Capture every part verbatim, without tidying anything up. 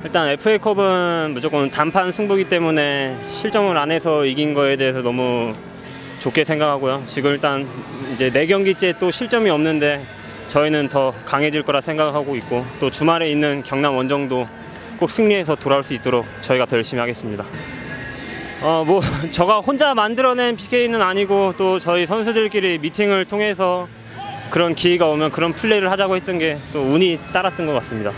일단 에프에이컵은 무조건 단판 승부기 때문에 실점을 안 해서 이긴 거에 대해서 너무 좋게 생각하고요. 지금 일단 이제 네 경기째 또 실점이 없는데 저희는 더 강해질 거라 생각하고 있고, 또 주말에 있는 경남 원정도 꼭 승리해서 돌아올 수 있도록 저희가 더 열심히 하겠습니다. 어, 뭐 제가 혼자 만들어낸 피케이는 아니고, 또 저희 선수들끼리 미팅을 통해서 그런 기회가 오면 그런 플레이를 하자고 했던 게 또 운이 따랐던 것 같습니다.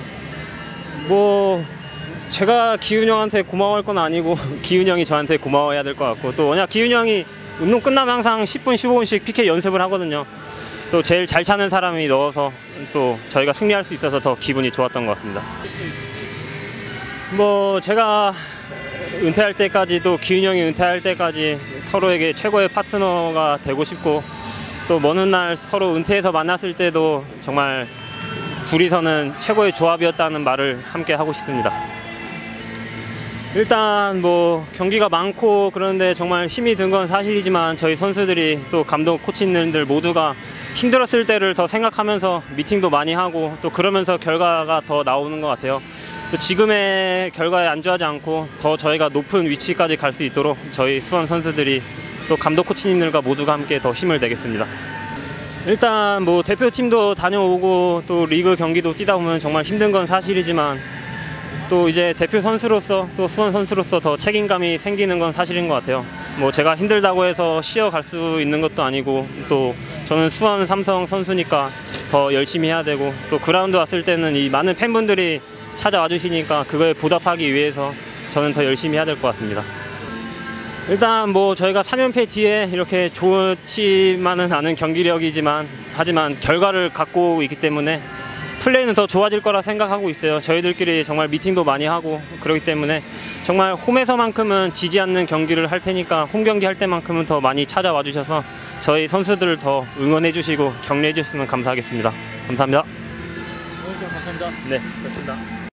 뭐 제가 기훈 형한테 고마워할 건 아니고 기훈 형이 저한테 고마워해야 될 것 같고, 또 워낙 기훈 형이 운동 끝나면 항상 십 분 십오 분씩 피케이 연습을 하거든요. 또 제일 잘 차는 사람이 넣어서 또 저희가 승리할 수 있어서 더 기분이 좋았던 것 같습니다. 뭐 제가 은퇴할 때까지도 기훈 형이 은퇴할 때까지 서로에게 최고의 파트너가 되고 싶고, 또 먼 날 서로 은퇴해서 만났을 때도 정말 둘이서는 최고의 조합이었다는 말을 함께 하고 싶습니다. 일단 뭐 경기가 많고 그런데 정말 힘이 든 건 사실이지만, 저희 선수들이 또 감독 코치님들 모두가 힘들었을 때를 더 생각하면서 미팅도 많이 하고, 또 그러면서 결과가 더 나오는 것 같아요. 또 지금의 결과에 안주하지 않고 더 저희가 높은 위치까지 갈 수 있도록 저희 수원 선수들이 또 감독 코치님들과 모두가 함께 더 힘을 내겠습니다. 일단 뭐 대표팀도 다녀오고 또 리그 경기도 뛰다 보면 정말 힘든 건 사실이지만, 또 이제 대표 선수로서 또 수원 선수로서 더 책임감이 생기는 건 사실인 것 같아요. 뭐 제가 힘들다고 해서 쉬어갈 수 있는 것도 아니고, 또 저는 수원 삼성 선수니까 더 열심히 해야 되고, 또 그라운드 왔을 때는 이 많은 팬분들이 찾아와 주시니까 그거에 보답하기 위해서 저는 더 열심히 해야 될 것 같습니다. 일단 뭐 저희가 삼 연패 뒤에 이렇게 좋지만은 않은 경기력이지만, 하지만 결과를 갖고 있기 때문에 플레이는 더 좋아질 거라 생각하고 있어요. 저희들끼리 정말 미팅도 많이 하고 그렇기 때문에 정말 홈에서만큼은 지지 않는 경기를 할 테니까, 홈 경기 할 때만큼은 더 많이 찾아와 주셔서 저희 선수들을 더 응원해 주시고 격려해 주시면 감사하겠습니다. 감사합니다. 오늘 좀 감사합니다. 네, 그렇습니다.